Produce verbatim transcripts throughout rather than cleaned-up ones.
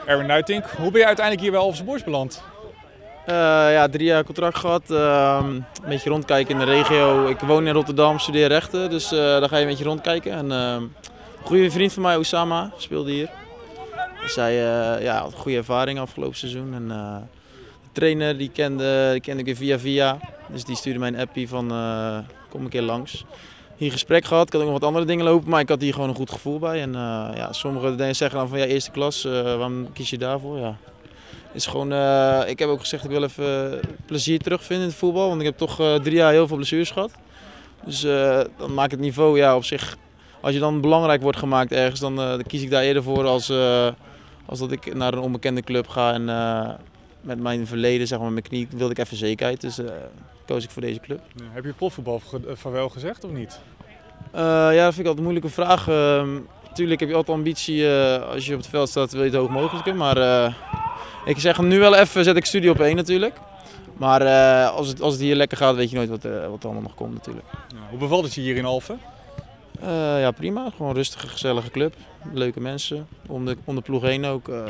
Erwin Nuitink, hoe ben je uiteindelijk hier bij Alphense Boys beland? Uh, ja, drie jaar contract gehad. Uh, een beetje rondkijken in de regio. Ik woon in Rotterdam, studeer rechten, dus uh, daar ga je een beetje rondkijken. En, uh, een goede vriend van mij, Oussama, speelde hier. Zij uh, ja, had een goede ervaring afgelopen seizoen. En, uh, de trainer die kende, die kende ik weer via via, dus die stuurde mij een appie van uh, kom een keer langs. Hier gesprek gehad, ik had ook nog wat andere dingen lopen, maar ik had hier gewoon een goed gevoel bij. En, uh, ja, sommige zeggen dan van ja, eerste klas, uh, waarom kies je daarvoor? Ja. Is gewoon, uh, ik heb ook gezegd ik wil even plezier terugvinden in het voetbal, want ik heb toch uh, drie jaar heel veel blessures gehad. Dus uh, dan maakt het niveau ja, op zich, als je dan belangrijk wordt gemaakt ergens, dan, uh, dan kies ik daar eerder voor als, uh, als dat ik naar een onbekende club ga. En uh, met mijn verleden, zeg maar, mijn knie, wilde ik even zekerheid, dus uh, koos ik voor deze club. Ja, heb je profvoetbal vaarwel gezegd of niet? Uh, ja, dat vind ik altijd een moeilijke vraag. Uh, natuurlijk heb je altijd ambitie, uh, als je op het veld staat wil je het hoog mogelijke, maar uh, ik zeg nu wel even, zet ik studie op één natuurlijk. Maar uh, als, het, als het hier lekker gaat, weet je nooit wat, uh, wat er allemaal nog komt natuurlijk. Ja, hoe bevalt het je hier in Alphen? Uh, ja, prima. Gewoon een rustige, gezellige club. Leuke mensen. Om de, om de ploeg heen ook. Uh,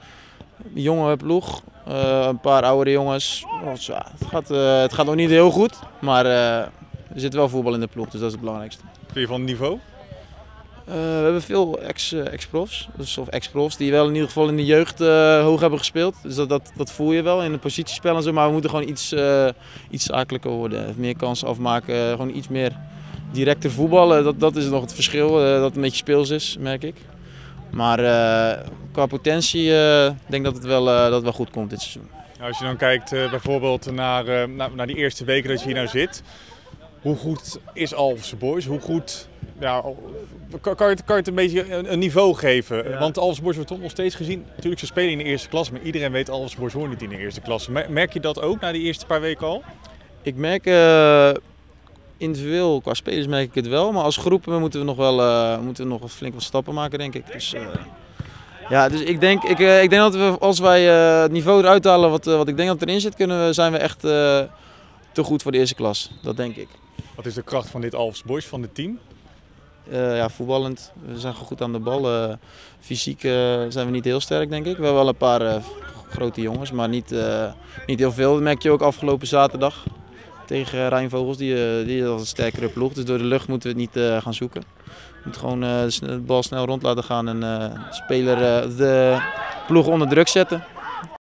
een jonge ploeg. Uh, een paar oudere jongens. Dus, ja, het, gaat, uh, het gaat nog niet heel goed, maar uh, er zit wel voetbal in de ploeg, dus dat is het belangrijkste. Vind je van het niveau? Uh, we hebben veel ex-profs, dus, of ex-profs die wel in ieder geval in de jeugd uh, hoog hebben gespeeld. Dus dat, dat, dat voel je wel in het positiespel en zo, maar we moeten gewoon iets, uh, iets zakelijker worden. Meer kansen afmaken, uh, gewoon iets meer directer voetballen. Dat, dat is nog het verschil, uh, dat het een beetje speels is, merk ik. Maar uh, qua potentie uh, denk ik dat het, wel, uh, dat het wel goed komt dit seizoen. Als je dan kijkt uh, bijvoorbeeld naar, uh, naar, naar die eerste weken dat je hier nou zit. Hoe goed is Alphense Boys? Hoe goed, ja, kan, kan, je het, kan je het een beetje een, een niveau geven? Ja. Want Alphense Boys wordt toch nog steeds gezien. Natuurlijk, ze spelen in de eerste klas, maar iedereen weet Alphense Boys hoort niet in de eerste klas. Merk je dat ook na die eerste paar weken al? Ik merk uh, individueel, qua spelers merk ik het wel, maar als groepen moeten we nog wel uh, moeten we nog flink wat stappen maken, denk ik. Dus, uh, ja, dus ik denk, ik, uh, ik denk dat we, als wij uh, het niveau eruit halen wat, uh, wat ik denk dat erin zit, kunnen we, zijn we echt uh, te goed voor de eerste klas. Dat denk ik. Wat is de kracht van dit Alphense Boys, van het team? Uh, ja, voetballend. We zijn goed aan de bal. Uh, fysiek uh, zijn we niet heel sterk, denk ik. We hebben wel een paar uh, grote jongens, maar niet, uh, niet heel veel. Dat merk je ook afgelopen zaterdag tegen Rijnvogels. Die, uh, die is een sterkere ploeg, dus door de lucht moeten we het niet uh, gaan zoeken. We moeten gewoon uh, de bal snel rond laten gaan en uh, de speler, uh, de ploeg onder druk zetten.